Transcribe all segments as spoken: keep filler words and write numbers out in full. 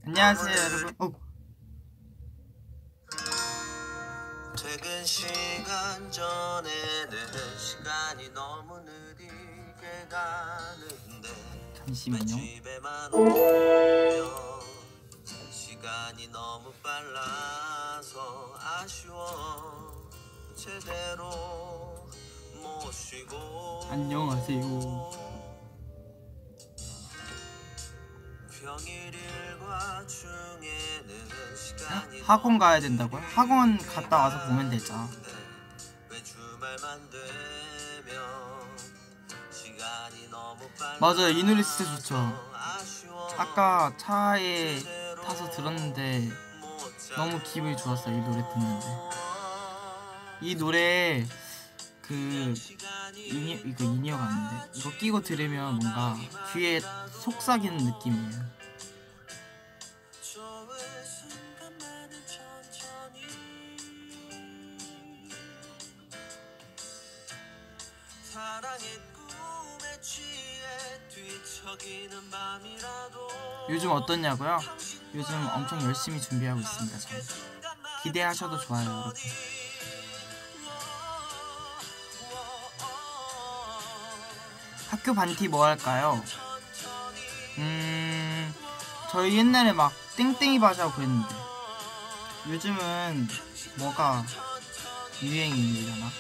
안녕하세요 여러분. 어. 퇴근 시간 전에는 시간이 너무 느리게 가는데 잠시만요. 집에만 오면 시간이 너무 빨라서 아쉬워. 제대로 못 쉬고. 안녕하세요. 학원 가야 된다고요? 학원 갔다 와서 보면 되죠. 맞아요, 이 노래 진짜 좋죠. 아까 차에 타서 들었는데 너무 기분이 좋았어요. 이 노래 듣는데. 이 노래 그 이니, 이거 인이어가 아닌데 이거 끼고 들으면 뭔가 귀에 속삭이는 느낌이에요. 요즘 어떻냐고요? 요즘 엄청 열심히 준비하고 있습니다. 저는. 기대하셔도 좋아요 여러분. 학교 반티 뭐 할까요? 음... 저희 옛날에 막 땡땡이 바지 하고 그랬는데 요즘은 뭐가 유행이려나?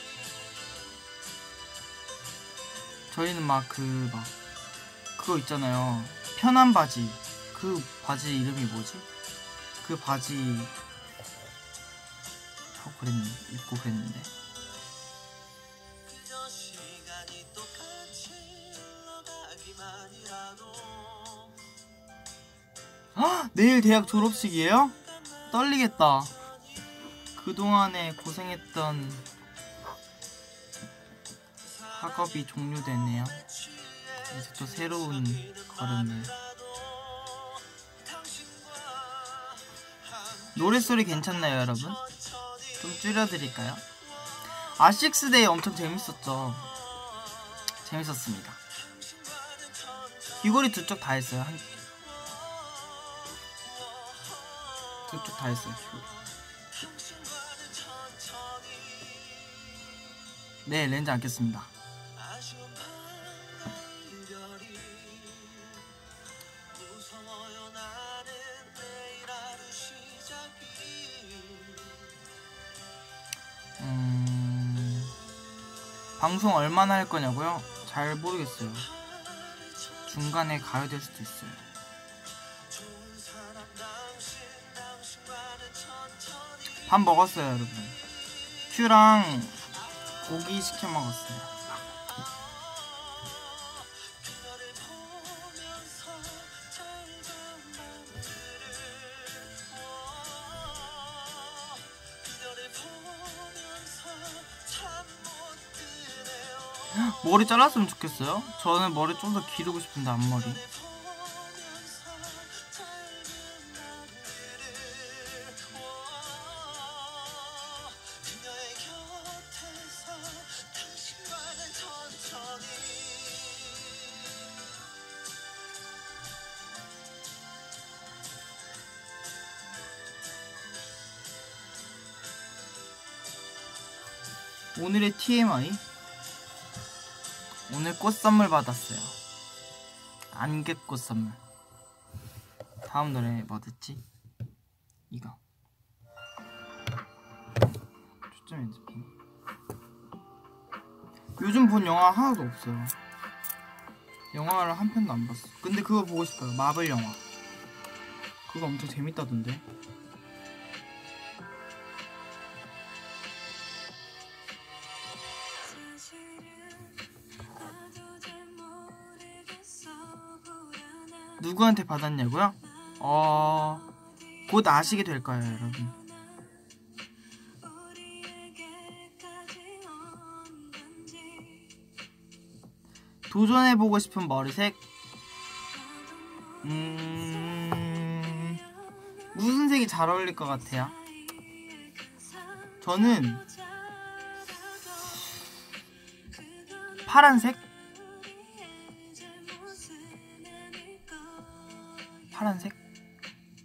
저희는 막 그 막 그거 있잖아요. 편한 바지. 그 바지 이름이 뭐지? 그 바지 하고 그랬는데 입고 그랬는데 헉! 내일 대학 졸업식이에요? 떨리겠다. 그동안에 고생했던 학업이 종료되네요. 이제 또 새로운 걸음을. 노랫소리 괜찮나요 여러분? 좀 줄여드릴까요? 아식스데이 엄청 재밌었죠. 재밌었습니다. 귀걸이 두 쪽 다 했어요. 한... 두 쪽 다 했어요. 귀걸이. 네, 렌즈 안 꼈습니다. 음... 방송 얼마나 할 거냐고요? 잘 모르겠어요. 중간에 가야 될 수도 있어요. 밥 먹었어요 여러분. 큐랑 고기 시켜 먹었어요. 머리 잘랐으면 좋겠어요. 저는 머리 좀 더 기르고 싶은데 앞머리. 오늘의 티엠아이? 오늘 꽃 선물 받았어요. 안개꽃 선물. 다음 노래 뭐 듣지? 이거. 초점 연습해. 요즘 본 영화 하나도 없어요. 영화를 한 편도 안 봤어. 근데 그거 보고 싶어요. 마블 영화. 그거 엄청 재밌다던데. 누구한테 받았냐고요? 어... 곧 아시게 될 거예요 여러분. 도전해보고 싶은 머리색? 음... 무슨 색이 잘 어울릴 것 같아요? 저는 파란색? 파란색?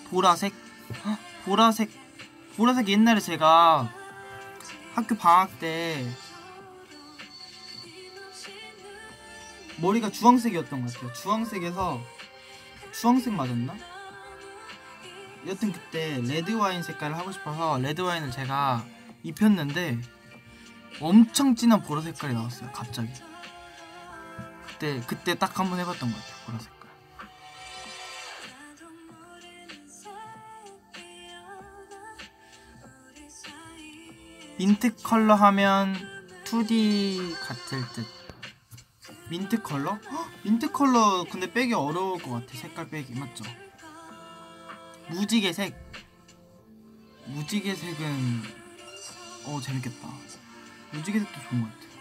보라색? 헉, 보라색 보라색 옛날에 제가 학교 방학 때 머리가 주황색이었던 것 같아요. 주황색에서 주황색 맞았나? 여튼 그때 레드와인 색깔을 하고 싶어서 레드와인을 제가 입혔는데 엄청 진한 보라 색깔이 나왔어요. 갑자기 그때 그때 딱 한 번 해봤던 것 같아요. 보라 색깔. 민트 컬러 하면 투디 같을 듯. 민트 컬러? 헉, 민트 컬러 근데 빼기 어려울 것 같아. 색깔 빼기 맞죠? 무지개색. 무지개색은 어 재밌겠다. 무지개색도 좋은 것 같아.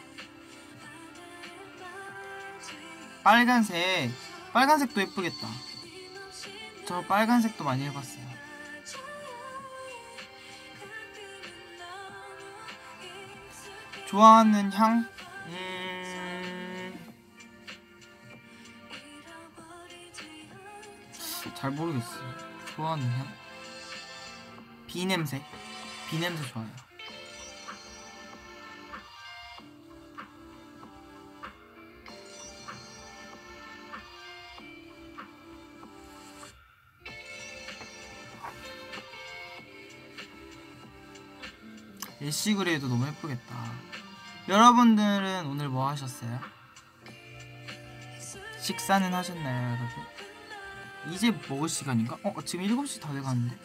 빨간색. 빨간색도 예쁘겠다. 저 빨간색도 많이 해봤어요. 좋아하는 향? 음... 잘 모르겠어요. 좋아하는 향? 비냄새? 비냄새 좋아요. 애쉬그레이도 너무 예쁘겠다. 여러분들은 오늘 뭐 하셨어요? 식사는 하셨나요, 여러분? 이제 먹을 시간인가? 어, 지금 일곱 시 다 돼가는데?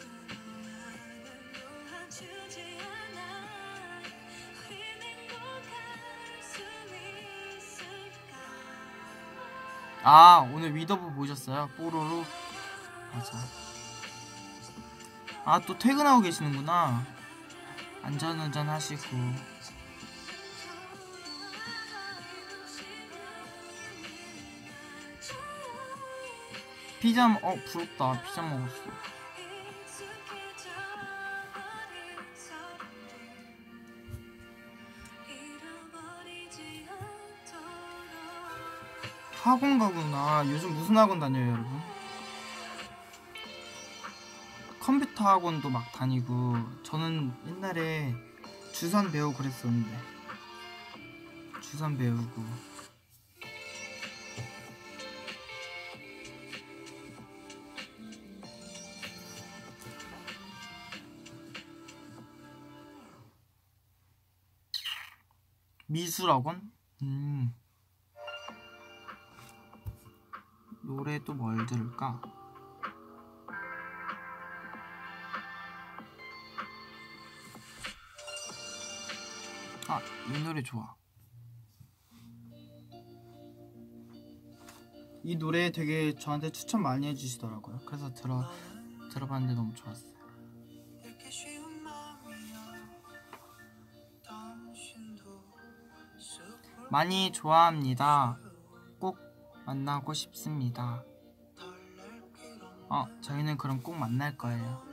아, 오늘 위더브 보셨어요? 뽀로로? 맞아. 아, 또 퇴근하고 계시는구나. 안전운전 하시고. 피자, 어 부럽다. 피자 먹었어. 학원 가구나. 요즘 무슨 학원 다녀요, 여러분? 컴퓨터 학원도 막 다니고. 저는 옛날에 주선 배우고 그랬었는데. 주선 배우고. 미술학원? 음. 노래 또 뭘 들을까? 아, 이 노래 좋아. 이 노래 되게 저한테 추천 많이 해주시더라고요. 그래서 들어, 들어봤는데 너무 좋았어요. 많이 좋아합니다. 꼭 만나고 싶습니다. 어, 저희는 그럼 꼭 만날 거예요.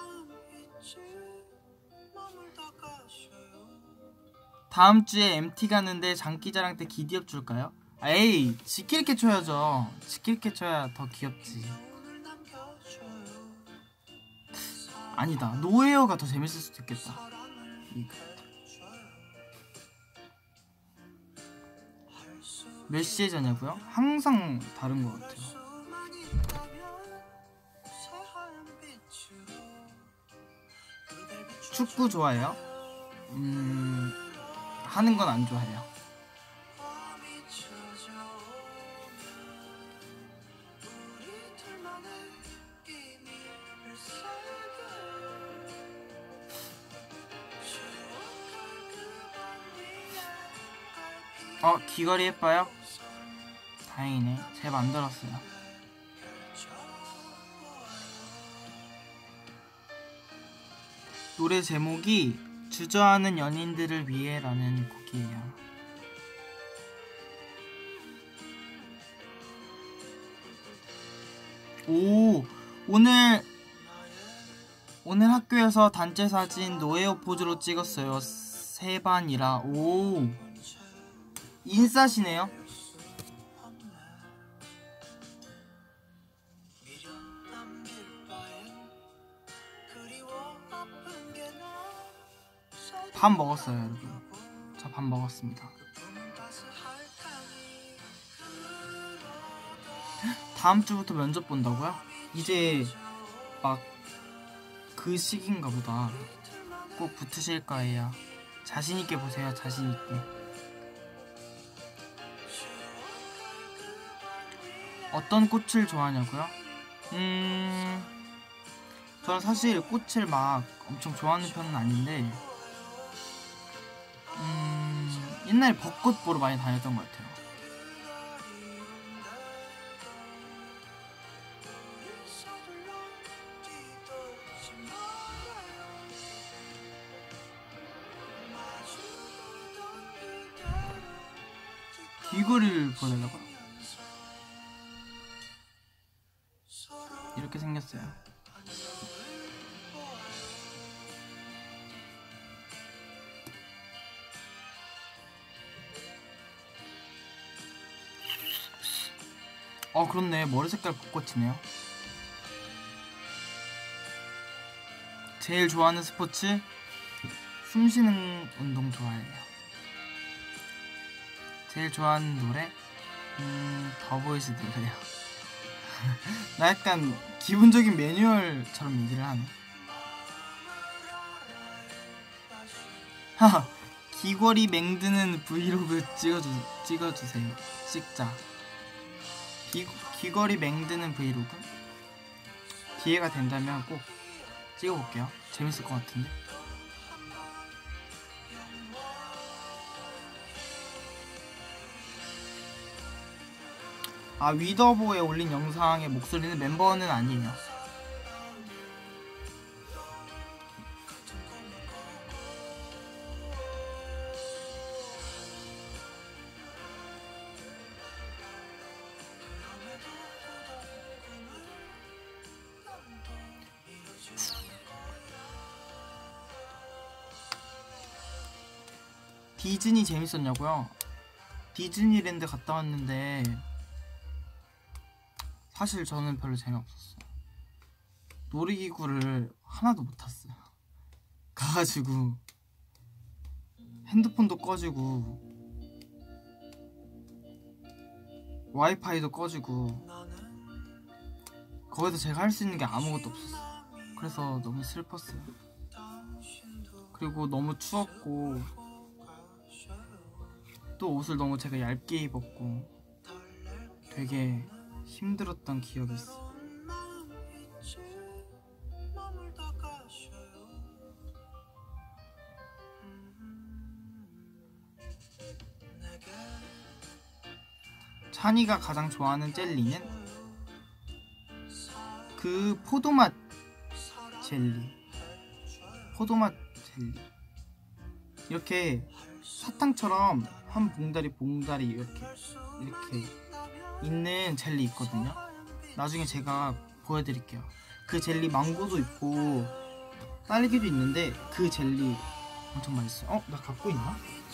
다음 주에 엠티 가는데 장기자랑 때 기디업 줄까요? 에이, 지킬게 쳐야죠. 지킬게 쳐야 더 귀엽지. 아니다, 노에어가 더 재밌을 수도 있겠다. 몇 시에 자냐고요? 항상 다른 것 같아요. 축구 좋아해요? 음... 하는 건 안 좋아해요. 어, 귀걸이 예뻐요? 다행이네. 잘 만들었어요. 노래 제목이 주저하는 연인들을 위해 라는 곡이에요. 오, 오늘 오늘 학교에서 단체 사진 노에어 포즈로 찍었어요. 세 반이라. 오, 인싸시네요. 밥 먹었어요 여러분. 저 밥 먹었습니다. 다음 주부터 면접 본다고요? 이제 막 그 시기인가 보다. 꼭 붙으실 거예요. 자신있게 보세요. 자신있게. 어떤 꽃을 좋아하냐고요? 음... 저는 사실 꽃을 막 엄청 좋아하는 편은 아닌데 음... 옛날에 벚꽃 보러 많이 다녔던 것 같아요. 귀걸이를 보내려고요? 이렇게 생겼어요. 어 그렇네. 머리 색깔 벚꽃이네요. 제일 좋아하는 스포츠? 숨쉬는 운동 좋아해요. 제일 좋아하는 노래? 음... 더보이즈 노래요. 나 약간 기본적인 매뉴얼처럼 얘기를 하네. 하하, 귀걸이 맹드는 브이로그 찍어주, 찍어주세요. 찍자. 귀, 귀걸이 맹드는 브이로그? 기회가 된다면 꼭 찍어볼게요. 재밌을 것 같은데. 아, 위더보에 올린 영상의 목소리는 멤버는 아니에요. 디즈니 재밌었냐고요? 디즈니랜드 갔다 왔는데 사실 저는 별로 재미없었어요. 놀이기구를 하나도 못 탔어요. 가가지고 핸드폰도 꺼지고 와이파이도 꺼지고 거기서 제가 할 수 있는 게 아무것도 없었어요. 그래서 너무 슬펐어요. 그리고 너무 추웠고 또 옷을 너무 제가 얇게 입었고 되게 힘들었던 기억이 있어. 찬이가 가장 좋아하는 젤리는 그 포도맛 젤리. 포도맛 젤리. 이렇게 사탕처럼 한 봉다리 봉다리 이렇게 이렇게 있는 젤리 있거든요. 나중에 제가 보여드릴게요. 그 젤리 망고도 있고 딸기도 있는데 그 젤리 엄청 맛있어요. 어? 나 갖고 있나?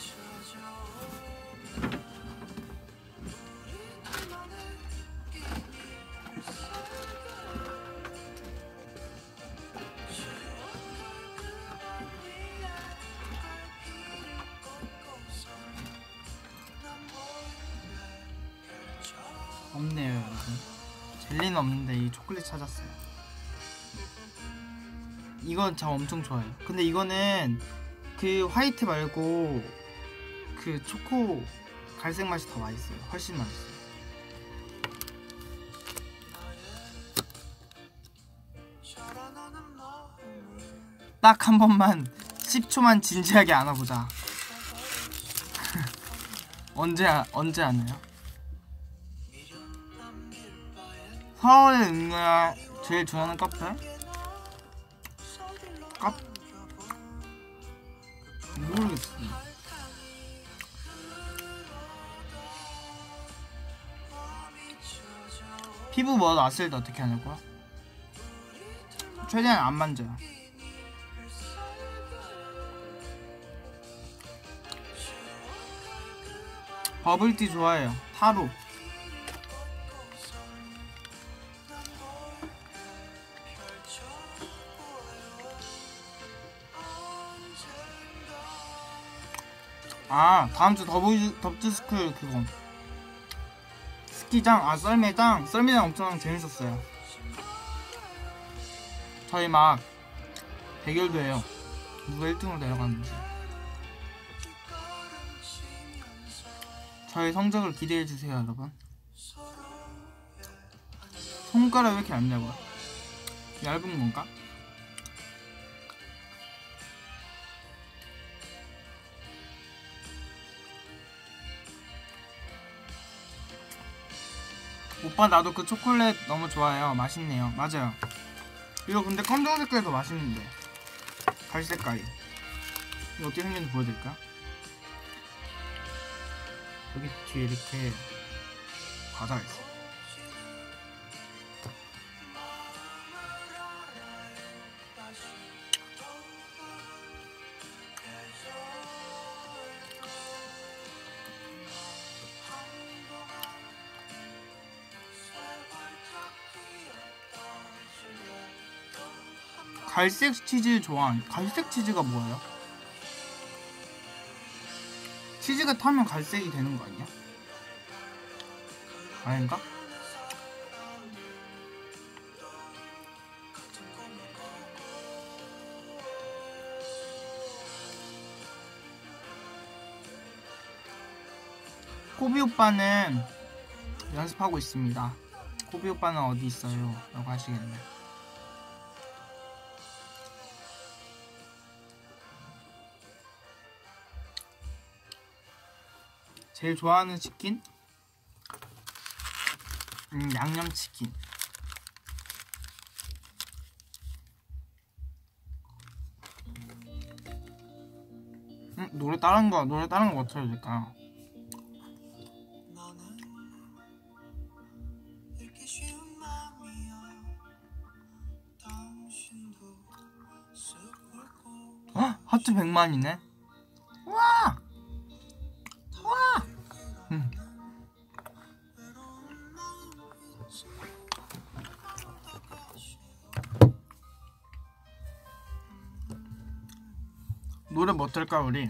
없네요 여러분. 젤리는 없는데 이 초콜릿 찾았어요. 이건 저 엄청 좋아해요. 근데 이거는 그 화이트 말고 그 초코 갈색 맛이 더 맛있어요. 훨씬 맛있어요. 딱 한 번만 십 초만 진지하게 안아보자. 언제 언제 안아요? 서울에 있는 제일 좋아하는 카페? 카 모르겠어. 피부 뭐 났을 때 어떻게 하냐고요? 최대한 안 만져요. 버블티 좋아해요. 타로. 아 다음주 더보이즈 덥즈스쿨 그거 스키장 아 썰매장 썰매장 엄청 재밌었어요. 저희 막 대결도 해요. 누가 일 등으로 내려가는지. 저희 성적을 기대해주세요 여러분. 손가락 왜 이렇게 얇냐고요? 얇은 건가? 오빠 나도 그 초콜릿 너무 좋아해요. 맛있네요. 맞아요. 이거 근데 검정 색깔이 더 맛있는데 갈색 깔이. 이거 어떻게 생겼는지 보여드릴까? 여기 뒤에 이렇게 과자가 있어요. 갈색 치즈 좋아. 갈색 치즈가 뭐예요? 치즈가 타면 갈색이 되는 거 아니야? 아닌가? 코비 오빠는 연습하고 있습니다. 코비 오빠는 어디 있어요? 라고 하시겠네. 제일 좋아하는 치킨? 음, 양념치킨. 음, 노래 다른 거, 노래 다른 거 뭐 틀어야 될까? 어? 하트 백만이네? 와! 와! 음. 노래 뭐 틀까 우리?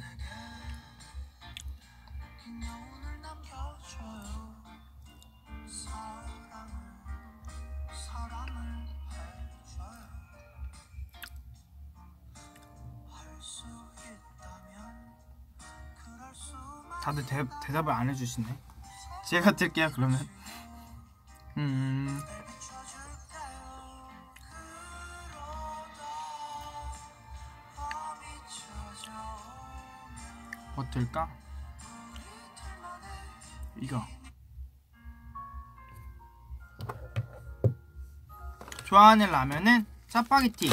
다들 대, 대답을 안 해주시네. 제가 틀게요 그러면. 음. 뭐 틀까? 이거. 좋아하는 라면은 짜파게티.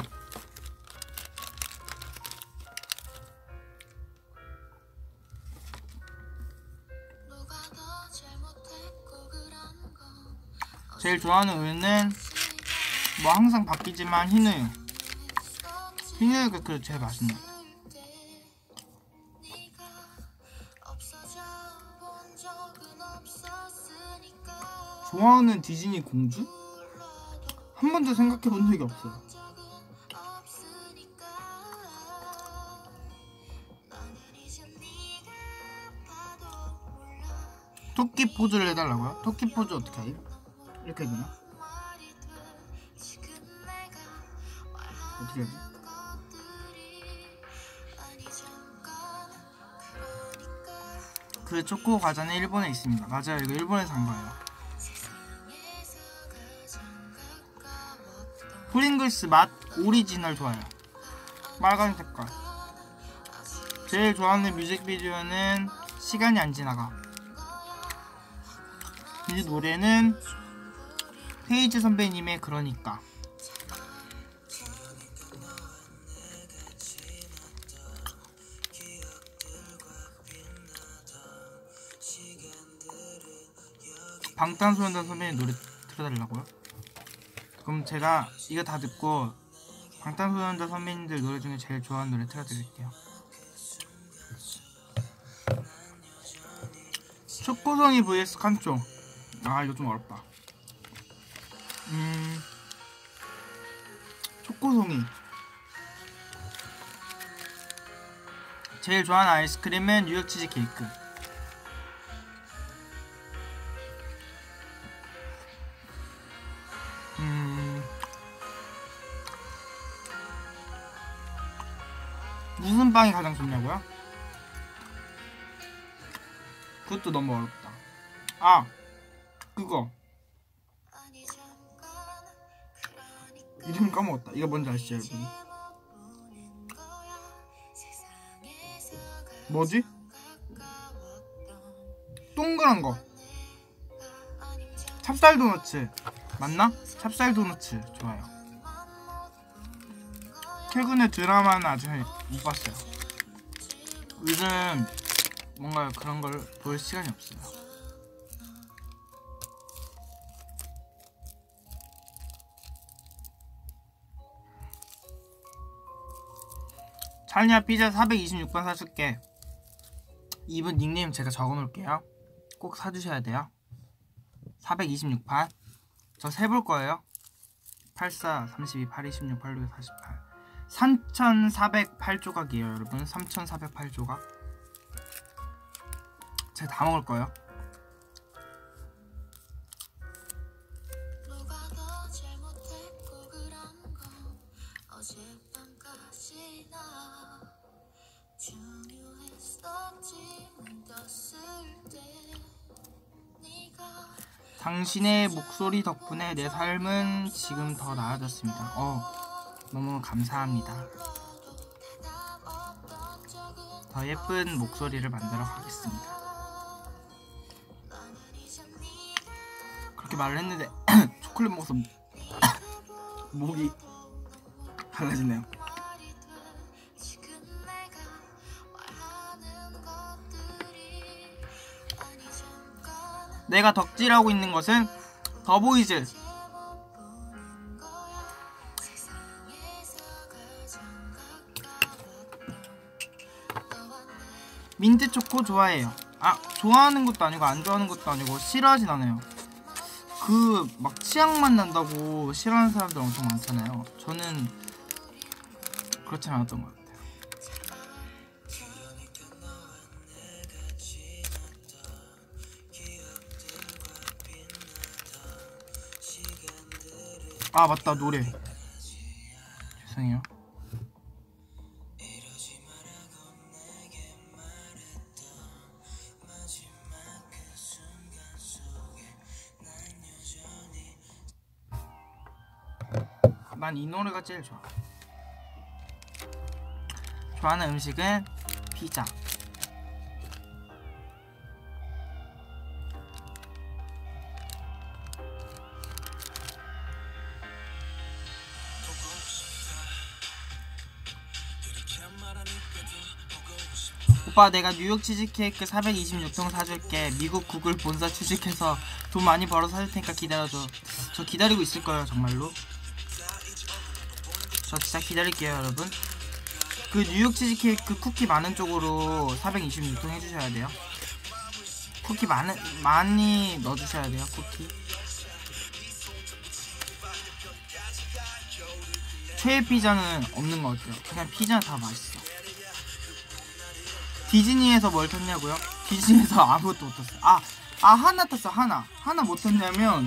제일 좋아하는 우유는 뭐 항상 바뀌지만 흰우유. 흰우유가 그 제일 맛있네. 좋아하는 디즈니 공주? 한 번도 생각해 본 적이 없어요. 토끼 포즈를 해달라고요? 토끼 포즈 어떻게 해? 이렇게 해야 되나? 어떻게 해야지? 그 초코 과자는 일본에 있습니다. 맞아요. 이거 일본에서 산 거예요. 프링글스 맛 오리지널 좋아요. 빨간 색깔. 제일 좋아하는 뮤직비디오는 시간이 안 지나가. 이 노래는 페이지 선배님의 그러니까. 방탄소년단 선배님 노래 틀어달라고요? 그럼 제가 이거 다 듣고 방탄소년단 선배님들 노래 중에 제일 좋아하는 노래 틀어드릴게요. 초코송이 vs 칸초. 아 이거 좀 어렵다. 음 초코송이. 제일 좋아하는 아이스크림은 뉴욕 치즈 케이크. 음 무슨 빵이 가장 좋냐고요? 그것도 너무 어렵다. 아 그거 이름 까먹었다. 이거 뭔지 아시죠 여러분? 뭐지? 동그란 거 찹쌀 도너츠 맞나? 찹쌀 도너츠 좋아요. 최근에 드라마는 아직 못 봤어요. 요즘 뭔가 그런 걸 볼 시간이 없어요. 찰리야 피자 사백이십육 번 사줄게. 이분 닉네임 제가 적어놓을게요. 꼭 사주셔야 돼요. 사백이십육 판 저 세볼 거예요. 팔십사, 삼십이, 팔, 이십육, 팔십육, 사십팔 삼천사백팔 조각이에요 여러분. 삼천사백팔 조각 제가 다 먹을 거예요. 당신의 목소리 덕분에 내 삶은 지금 더 나아졌습니다. 어, 너무 감사합니다. 더 예쁜 목소리를 만들어 가겠습니다. 그렇게 말을 했는데 초콜릿 먹어서 목이 갈라지네요. 내가 덕질하고 있는 것은 더보이즈 민트초코 좋아해요. 아 좋아하는 것도 아니고 안 좋아하는 것도 아니고 싫어하진 않아요. 그 막 치약맛 난다고 싫어하는 사람들 엄청 많잖아요. 저는 그렇진 않았던 것 같아요. 아 맞다 노래 죄송해요. 난 이 노래가 제일 좋아. 좋아하는 음식은 피자. 오빠 내가 뉴욕 치즈케이크 사백이십육 통 사줄게. 미국 구글 본사 취직해서 돈 많이 벌어 사줄 테니까 기다려줘. 저 기다리고 있을 거예요 정말로. 저 진짜 기다릴게요 여러분. 그 뉴욕 치즈케이크 쿠키 많은 쪽으로 사백이십육 통 해주셔야 돼요. 쿠키 많은, 많이 넣어주셔야 돼요 쿠키. 최애 피자는 없는 것 같아요. 그냥 피자는 다 맛있어. 디즈니에서 뭘 탔냐고요? 디즈니에서 아무것도 못 탔어요. 아, 아 하나 탔어 하나. 하나 못 탔냐면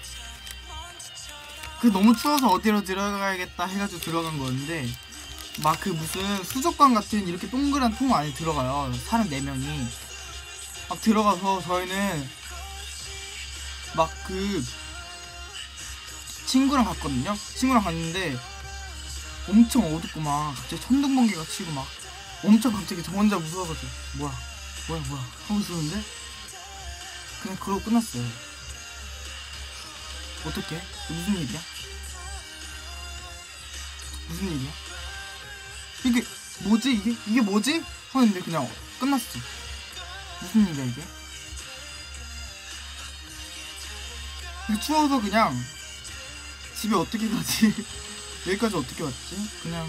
그 너무 추워서 어디로 들어가야겠다 해가지고 들어간 거였는데 막 그 무슨 수족관 같은 이렇게 동그란 통 안에 들어가요. 사람 네 명이 막 들어가서 저희는 막 그 친구랑 갔거든요. 친구랑 갔는데 엄청 어둡고 막 갑자기 천둥번개가 치고 막 엄청 갑자기 저 혼자 무서워가지고 뭐야 뭐야 뭐야 하고 있었는데 그냥 그러고 끝났어요. 어떡해? 무슨 일이야? 무슨 일이야? 이게 뭐지 이게? 이게 뭐지? 하는데 그냥 끝났어. 무슨 일이야 이게? 추워서 그냥 집에 어떻게 가지? 여기까지 어떻게 왔지? 그냥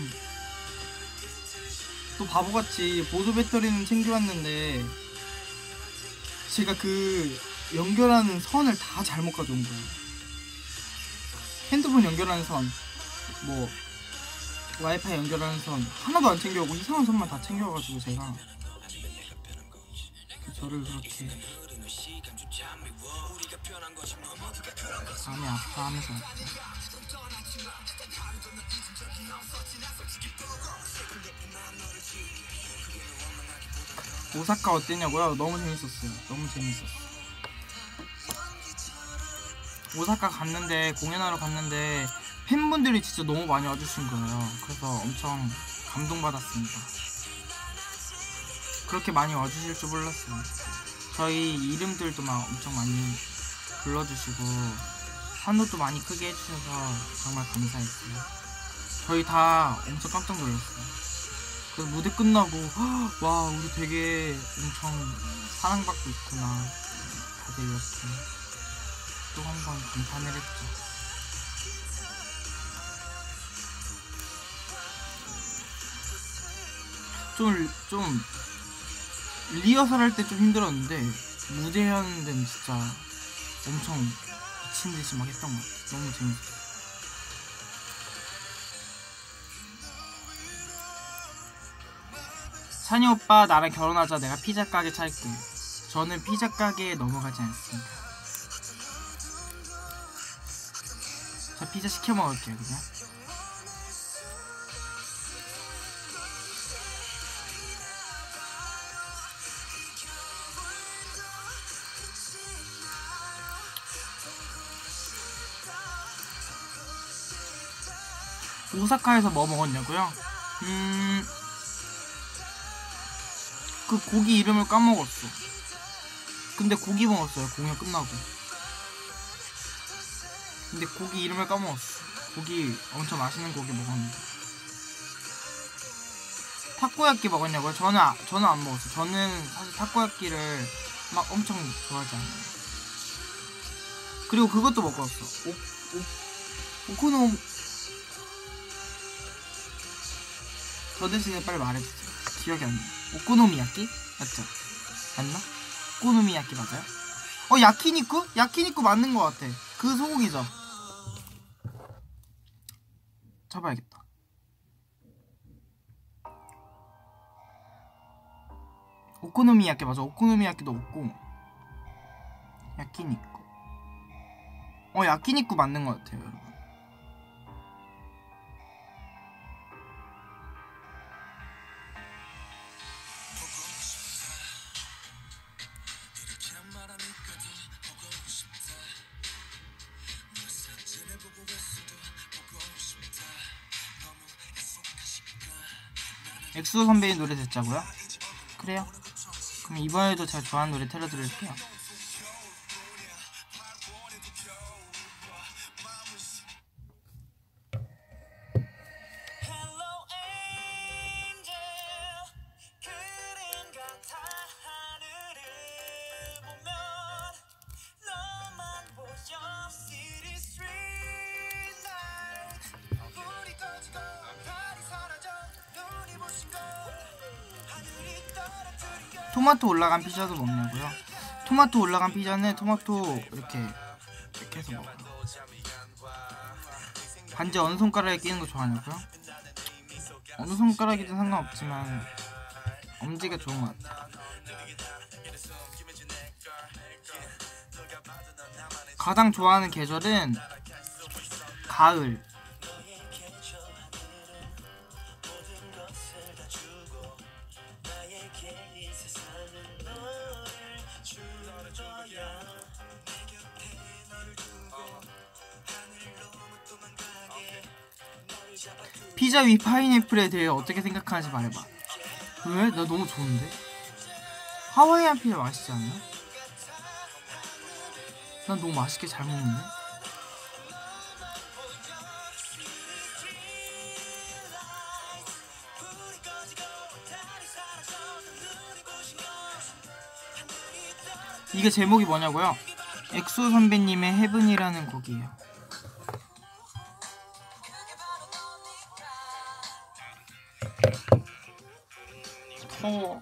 또 바보같이 보조 배터리는 챙겨왔는데 제가 그 연결하는 선을 다 잘못 가져온 거예요. 핸드폰 연결하는 선, 뭐 와이파이 연결하는 선 하나도 안 챙겨오고 이상한 선만 다 챙겨가지고 제가 저를 그렇게 마음이 아파하면서 왔죠. 오사카 어땠냐고요? 너무 재밌었어요. 너무 재밌었어요. 오사카 갔는데 공연하러 갔는데 팬분들이 진짜 너무 많이 와주신 거예요. 그래서 엄청 감동받았습니다. 그렇게 많이 와주실 줄 몰랐어요. 저희 이름들도 막 엄청 많이 불러주시고 환호도 많이 크게 해주셔서 정말 감사했어요. 저희 다 엄청 깜짝 놀랐어요. 그래서 무대 끝나고 와 우리 되게 엄청 사랑받고 있구나 다들 이렇게 또 한 번 감탄을 했죠. 좀, 좀 리허설 할 때 좀 힘들었는데 무대 하는 데는 진짜 엄청 미친듯이 막 했던 것 같아요. 너무 재밌었어요. 찬이 오빠 나랑 결혼하자. 내가 피자 가게 차릴게. 저는 피자 가게에 넘어가지 않습니다. 저 피자 시켜 먹을게요 그냥. 오사카에서 뭐 먹었냐고요? 음... 그 고기 이름을 까먹었어. 근데 고기 먹었어요 공연 끝나고. 근데 고기 이름을 까먹었어. 고기 엄청 맛있는 고기 먹었는데. 타코야끼 먹었냐고요? 저는 아, 저는 안 먹었어요. 저는 사실 타코야끼를 막 엄청 좋아하지 않아요. 그리고 그것도 먹었어. 오, 오, 오코노. 저 대신에 빨리 말해주세요. 기억이 안 나. 오코노미야끼? 맞죠? 맞나? 오코노미야끼 맞아요? 어 야키니쿠? 야키니쿠 맞는 것 같아. 그 소고기죠. 잡아야겠다. 오코노미야끼 맞아. 오코노미야끼도 먹고 야키니쿠. 어 야키니쿠 맞는 것 같아요 여러분. 엑소 선배님 노래 듣자고요? 그래요? 그럼 이번에도 제가 좋아하는 노래 틀어드릴게요. 토마토 올라간 피자도 먹냐고요? 토마토 올라간 피자는 토마토 이렇게 이렇게 해서 먹어요. 반지 어느 손가락에 끼는 거 좋아하냐고요? 어느 손가락이든 상관없지만 엄지가 좋은 것 같아요. 가장 좋아하는 계절은 가을. 피자 위 파인애플에 대해 어떻게 생각하는지 말해봐. 왜? 나 너무 좋은데? 하와이안 피자 맛있지 않아요? 난 너무 맛있게 잘 먹는데? 이게 제목이 뭐냐고요? 엑소 선배님의 헤븐이라는 곡이에요. 어.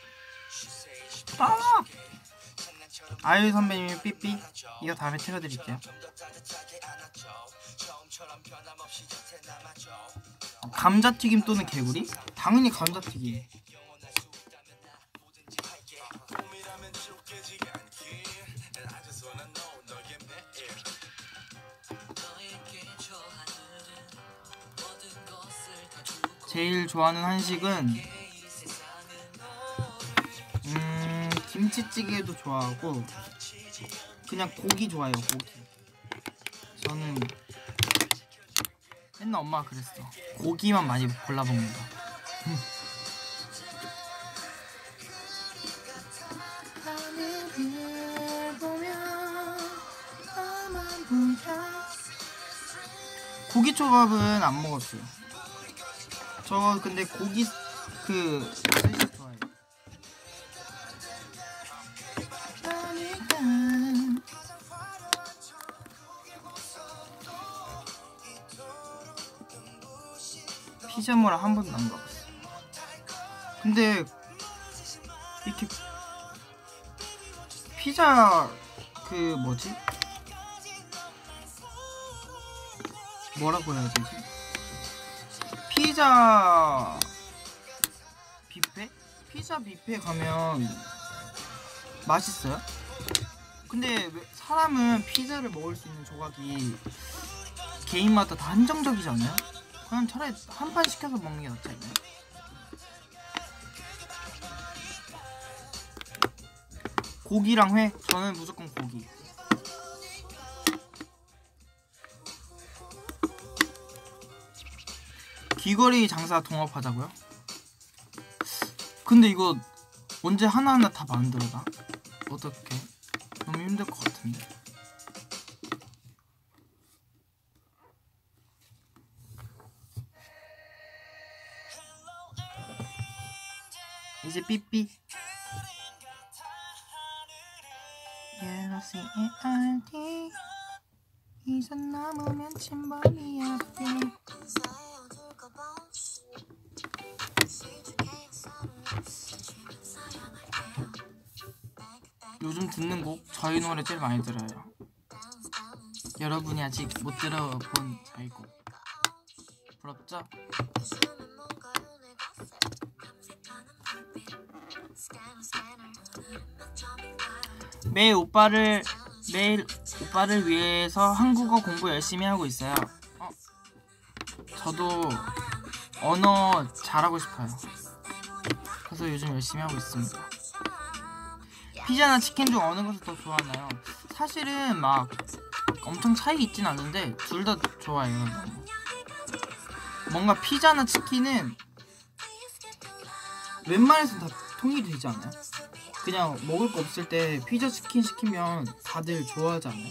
아! 아이유 선배님의 삐삐 이거 다음에 틀어드릴게요. 감자튀김 또는 개구리? 당연히 감자튀김. 제일 좋아하는 한식은 음 김치찌개도 좋아하고 그냥 고기 좋아해요. 고기. 저는 맨날 엄마가 그랬어. 고기만 많이 골라 먹는다. 고기초밥은 안 먹었어요. 저 근데 고기 그 스시 좋아해요. 피자몰을 한 번도 안 가봤어. 근데 이렇게 피자 그 뭐지? 뭐라고 해야 되지? 피자 뷔페? 피자 뷔페 가면 맛있어요? 근데 왜 사람은 피자를 먹을 수 있는 조각이 개인마다 다 한정적이지 않아요? 그냥 차라리 한 판 시켜서 먹는 게 낫지 않나요? 고기랑 회? 저는 무조건 고기. 귀걸이 장사 동업하자고요? 근데 이거 언제 하나하나 다 만들어나? 어떡해? 너무 힘들 것 같은데. 이제 삐삐. Yellow C A R D 이선 넘으면 침범이야. 요즘 듣는 곡 저희 노래 제일 많이 들어요. 여러분이 아직 못 들어본 저희 곡 부럽죠? 매일 오빠를 매일 오빠를 위해서 한국어 공부 열심히 하고 있어요. 어, 저도 언어 잘하고 싶어요. 그래서 요즘 열심히 하고 있습니다. 피자나 치킨 중 어느 것을 더 좋아하나요? 사실은 막 엄청 차이 있진 않은데 둘 다 좋아해요. 뭔가 피자나 치킨은 웬만해서 다 통일이 되지 않아요? 그냥 먹을 거 없을 때 피자 치킨 시키면 다들 좋아하잖아요.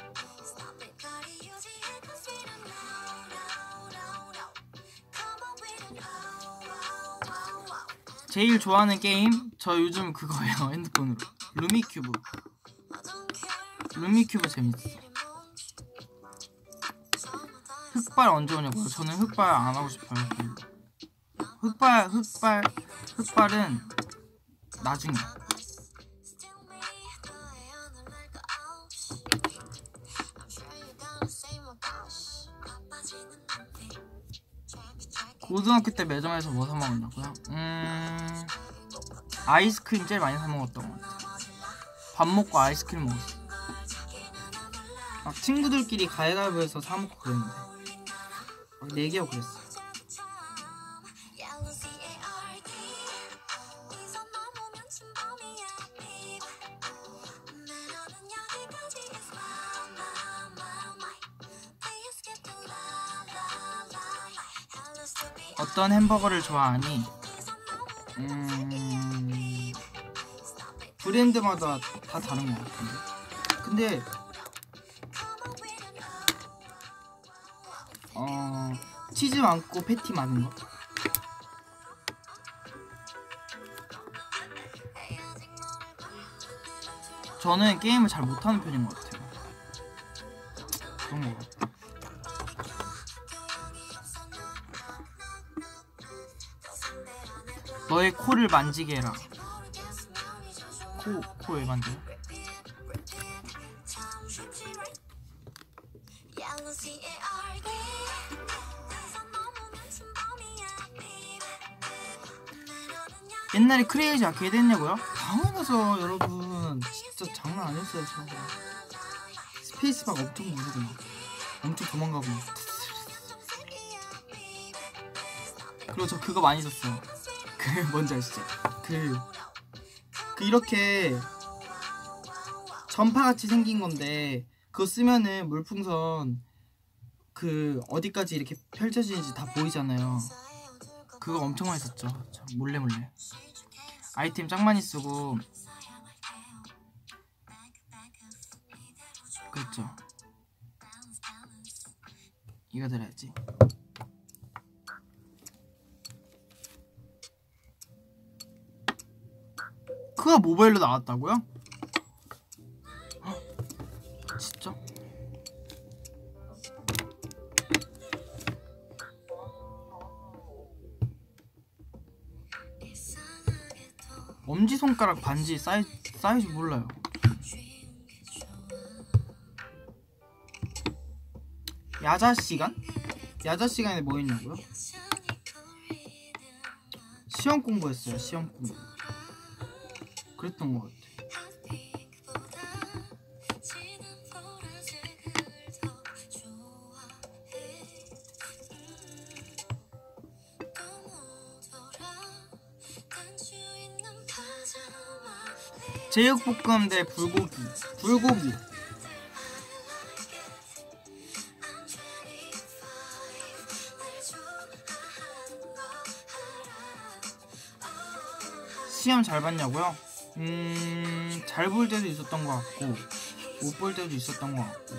제일 좋아하는 게임? 저 요즘 그거예요. 핸드폰으로 루미큐브. 루미큐브 재밌어. 흑발 언제 오냐고요? 저는 흑발 안 하고 싶어요. 흑발 흑발 흑발은 나중에. 고등학교 때 매점에서 뭐 사 먹었냐고요? 음 아이스크림 제일 많이 사 먹었던 것 같아. 밥 먹고 아이스크림 먹었어. 막 친구들끼리 가위바위보해서 사 먹고 그랬는데 막 내기하고 그랬어. 어떤 햄버거를 좋아하니? 음... 브랜드마다 다 다른 것 같은데. 근데 어... 치즈 많고 패티 많은 거? 저는 게임을 잘 못하는 편인 것 같아요. 그런 것 같아. 너의 코를 만지게 해라. 코, 코 왜 만져요? 옛날에 크레이지 아케이드 했냐고요? 당연하죠 여러분. 진짜 장난 아니었어요 저. 스페이스바 엄청 누르고 막 엄청 도망가고 막. 그리고 저 그거 많이 썼어요. 그 뭔지 아시죠? 그, 그 이렇게 전파같이 생긴 건데 그거 쓰면은 물풍선 그 어디까지 이렇게 펼쳐지는지 다 보이잖아요. 그거 엄청 많이 썼죠. 저 몰래 몰래 아이템 짱 많이 쓰고 그랬죠. 이거 들어야지. 그거 모바일로 나왔다고요? 헉, 진짜? 엄지손가락 반지 사이, 사이즈 몰라요. 야자시간? 야자시간에 뭐 했냐고요? 시험 공부했어요. 시험 공부 그랬던 것 같아. 제육볶음 대 불고기. 불고기. 시험 잘 봤냐고요? 음... 잘 볼 때도 있었던 것 같고 못 볼 때도 있었던 것 같고.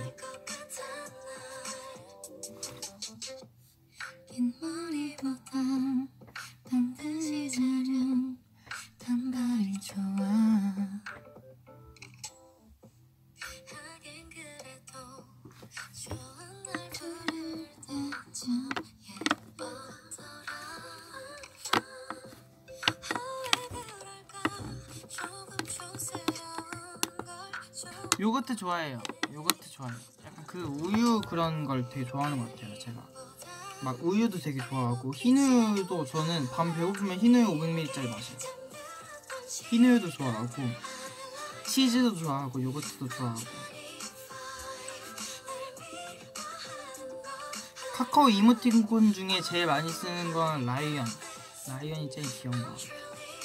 요거트 좋아해요. 요거트 좋아해요. 약간 그 우유 그런 걸 되게 좋아하는 것 같아요. 제가 막 우유도 되게 좋아하고 흰우유도 저는 밤 배고프면 흰우유 오백 밀리리터짜리 마셔요. 흰우유도 좋아하고 치즈도 좋아하고 요거트도 좋아하고. 카카오 이모티콘 중에 제일 많이 쓰는 건 라이언. 라이언이 제일 귀여운 것 같아요.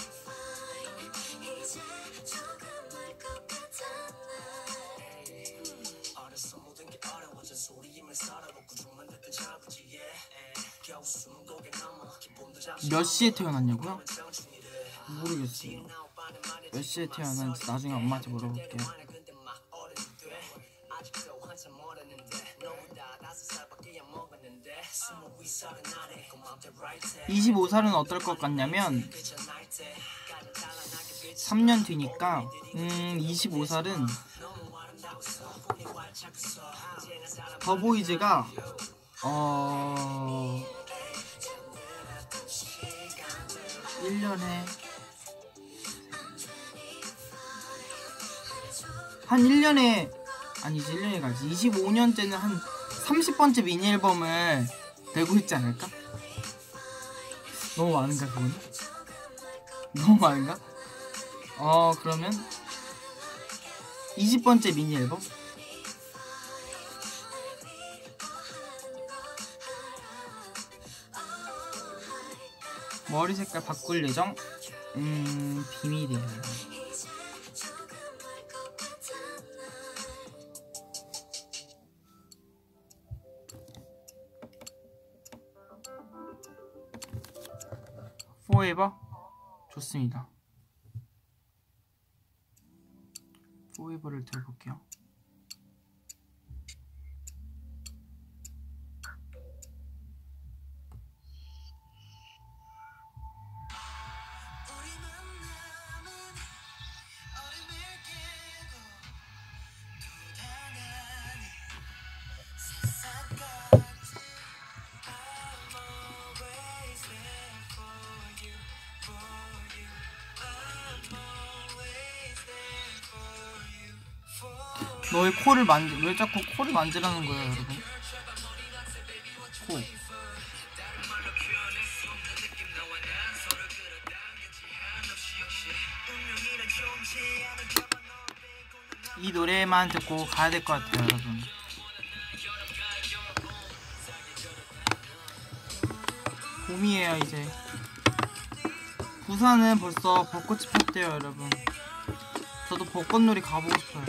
몇 시에 태어났냐고요? 모르겠어요. 몇 시에 태어났는지 나중에 엄마한테 물어볼게요. 이십오 살은 어떨 것 같냐면 삼 년 뒤니까 음 이십오 살은 더보이즈가 어... 일 년에 한 일 년에 아니지 일 년에 가지 이십오 년째는 한 삼십 번째 미니 앨범을 내고 있지 않을까? 너무 많은가 그건? 너무 많은가? 어 그러면 이십 번째 미니 앨범? 머리 색깔 바꿀 예정? 음... 비밀이에요. 포에버? 좋습니다. 포에버를 들어볼게요. 너의 코를 만지 왜 자꾸 코를 만지라는 거예요, 여러분? 코. 이 노래만 듣고 가야 될 것 같아요, 여러분. 봄이에요, 이제. 부산은 벌써 벚꽃이 폈대요, 여러분. 저도 벚꽃놀이 가보고 싶어요.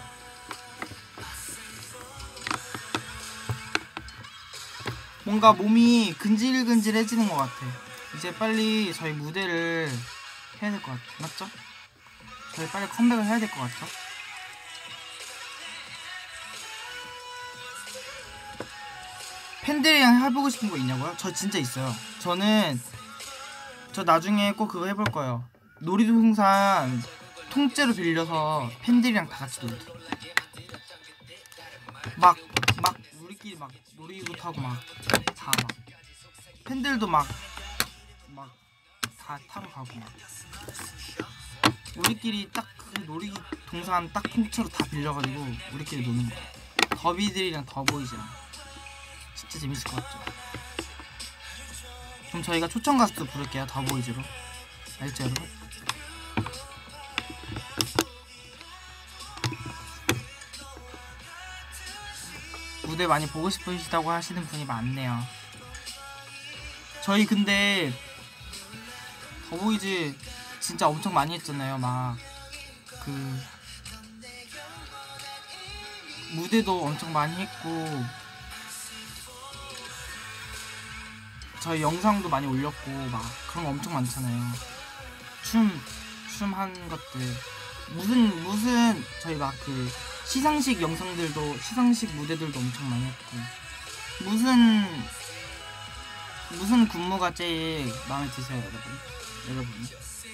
뭔가 몸이 근질근질해지는 것 같아. 이제 빨리 저희 무대를 해야 될 것 같아. 맞죠? 저희 빨리 컴백을 해야 될 것 같죠? 팬들이랑 해보고 싶은 거 있냐고요? 저 진짜 있어요. 저는 저 나중에 꼭 그거 해볼 거예요. 놀이동산 통째로 빌려서 팬들이랑 다 같이 놀기. 막, 막 우리끼리 막 놀이기구 타고 막 다 막 팬들도 막 막 다 타러 가고 막 우리끼리 딱 그 놀이동산 딱 통째로 다 빌려가지고 우리끼리 노는 거야. 더비들이랑 더보이즈랑 진짜 재밌을 것 같죠? 그럼 저희가 초청 가수도 부를게요. 더보이즈로. 알죠, 여러분? 무대 많이 보고 싶으시다고 하시는 분이 많네요. 저희 근데 더보이즈 진짜 엄청 많이 했잖아요. 막 그 무대도 엄청 많이 했고 저희 영상도 많이 올렸고 막 그런 거 엄청 많잖아요. 춤, 춤 한 것들 무슨 무슨 저희 막 그 시상식 영상들도 시상식 무대들도 엄청 많이 했고 무슨 무슨 군무가 제일 마음에 드세요, 여러분? 여러분.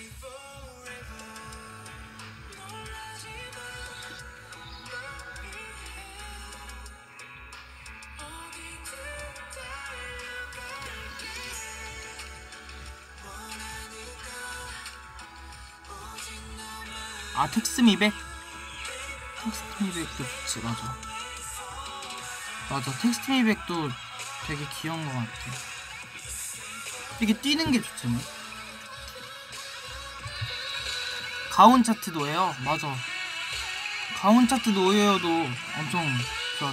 아, 텍스미백? 텍스트미백도 좋지. 맞아 맞아 텍스트미백도 되게 귀여운 것 같아. 이게 뛰는 게 좋잖아. 가온 차트 노예요. 맞아, 가온 차트 노예요도 엄청 좋았어.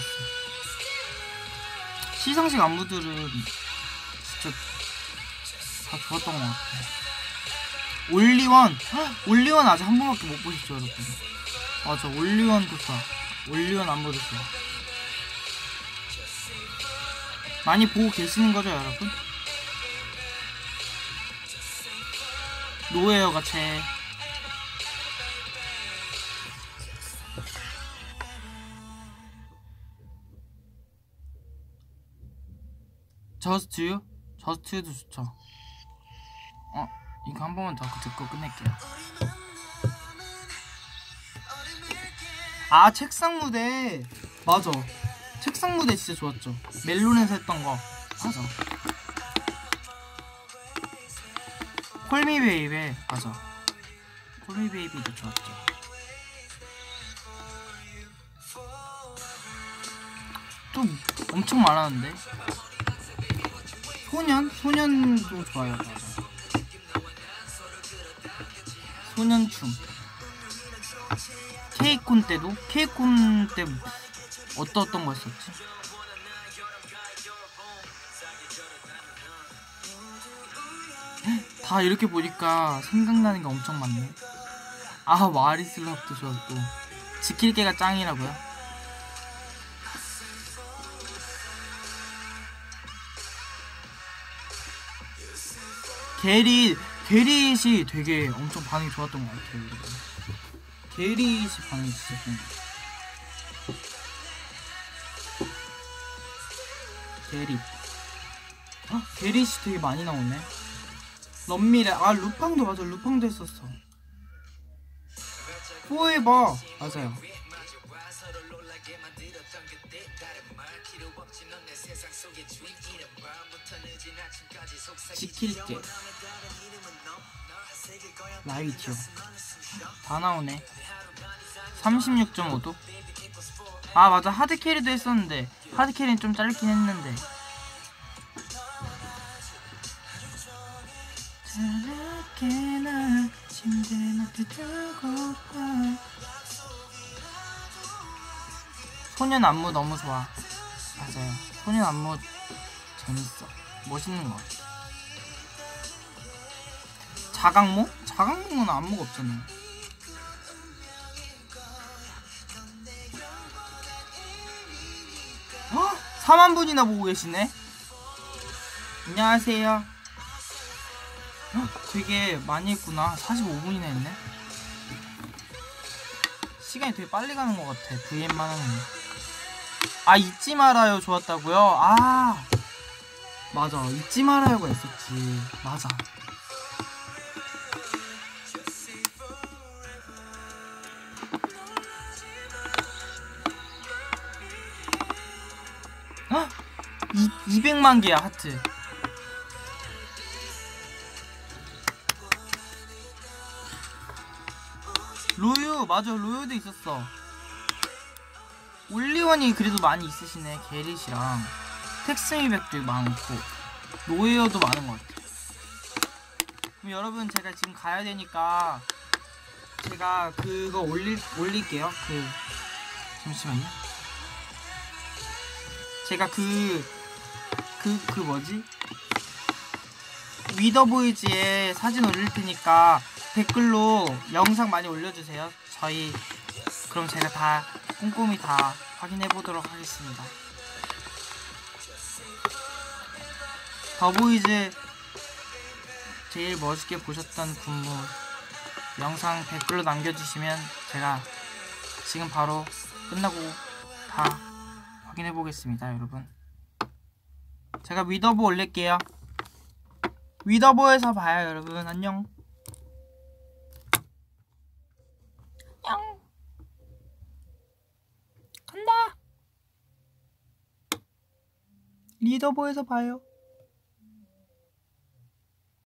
시상식 안무들은 진짜 다 좋았던 것 같아. 올리원! 헉, 올리원 아직 한 번밖에 못 보셨죠, 여러분? 맞아, 올리원도 좋아. 올리원 안무도 좋아. 많이 보고 계시는 거죠, 여러분? 노예어가 제 저스트유? 저스트유도 좋죠. 어? 이거 한 번만 더 듣고 끝낼게요. 아, 책상 무대. 맞아, 책상 무대 진짜 좋았죠. 멜론에서 했던 거. 맞아. 콜미 베이베. 맞아, 콜미 베이비도 좋았죠. 또 엄청 많았는데. 소년? 소년도 좋아요. 맞아, 소년춤. 케이콘 때도? 케이콘 때 어떤 어떤 거 했었지? 다 이렇게 보니까 생각나는 게 엄청 많네. 아, 와리슬랍도 좋았고 지킬게가 짱이라고요? 게리, 게리잇이 되게 엄청 반응이 좋았던 것 같아요, 여러분. 게리잇이 반응이 진짜 좋은 것 같아요. 게리. 아, 게리잇이 되게 많이 나오네. 런미래. 아, 루팡도. 맞아, 루팡도 했었어. 포에버. 맞아요. 지킬게. 라이티어. 다 나오네. 삼십육 점 오 도. 아, 맞아, 하드캐리도 했었는데 하드캐리는 좀 짧긴 했는데. 저렇게 날 침대에 높이 들고파. 소년 안무 너무 좋아. 맞아요. 소년 안무 재밌어. 멋있는 것 같아. 자각몽? 자각몽은 안무가 없잖아요. 헉! 사만 분이나 보고 계시네? 안녕하세요. 헉, 되게 많이 했구나. 사십오 분이나 했네. 시간이 되게 빨리 가는 것 같아. 브이엠만 하면. 아, 잊지 말아요 좋았다고요? 아, 맞아. 잊지 말아요가 있었지. 맞아. 헉! 이, 이백만 개야 하트. 로유, 맞아. 로유도 있었어. 올리원이 그래도 많이 있으시네. 게릿이랑 텍스미백도 많고 노웨어도 많은 것 같아. 그럼 여러분, 제가 지금 가야 되니까 제가 그거 올릴, 올릴게요. 그 잠시만요. 제가 그 그, 그 뭐지? 위더보이즈에 사진 올릴 테니까 댓글로 영상 많이 올려주세요. 저희 그럼 제가 다 꼼꼼히 다 확인해 보도록 하겠습니다. 더보이즈 제일 멋있게 보셨던 군무 영상 댓글로 남겨주시면 제가 지금 바로 끝나고 다 확인해 보겠습니다. 여러분, 제가 위더보 올릴게요. 위더보에서 봐요. 여러분 안녕. 안녕. 간다. 리더보에서 봐요.